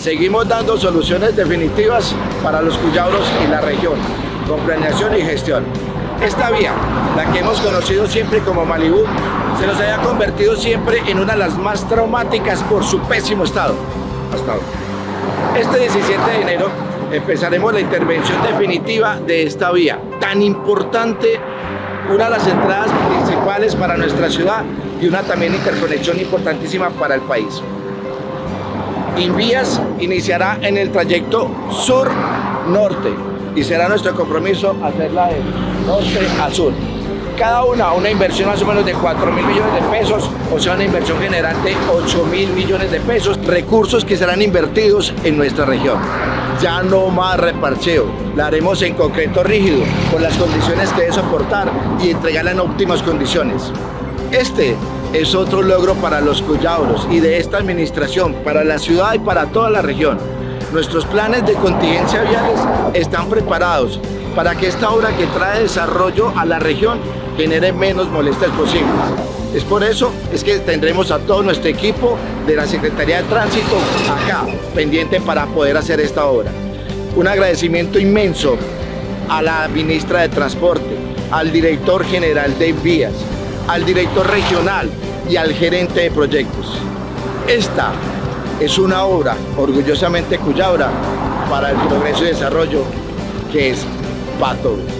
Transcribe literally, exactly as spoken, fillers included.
Seguimos dando soluciones definitivas para los cuyabros y la región, con planeación y gestión. Esta vía, la que hemos conocido siempre como Malibú, se nos haya convertido siempre en una de las más traumáticas por su pésimo estado. Hasta ahora. Este diecisiete de enero empezaremos la intervención definitiva de esta vía, tan importante, una de las entradas principales para nuestra ciudad y una también interconexión importantísima para el país. Invías iniciará en el trayecto sur-norte y será nuestro compromiso hacerla de norte a sur. Cada una una inversión más o menos de cuatro mil millones de pesos, o sea una inversión general de ocho mil millones de pesos, recursos que serán invertidos en nuestra región. Ya no más reparcheo, la haremos en concreto rígido, con las condiciones que debe soportar y entregarla en óptimas condiciones. Este es otro logro para los cuyabros y de esta administración, para la ciudad y para toda la región. Nuestros planes de contingencia viales están preparados para que esta obra que trae desarrollo a la región genere menos molestias posibles. Es por eso es que tendremos a todo nuestro equipo de la Secretaría de Tránsito acá, pendiente para poder hacer esta obra. Un agradecimiento inmenso a la ministra de Transporte, al director general de Vías, al director regional y al gerente de proyectos. Esta es una obra orgullosamente cuyabra para el progreso y desarrollo que es para todos.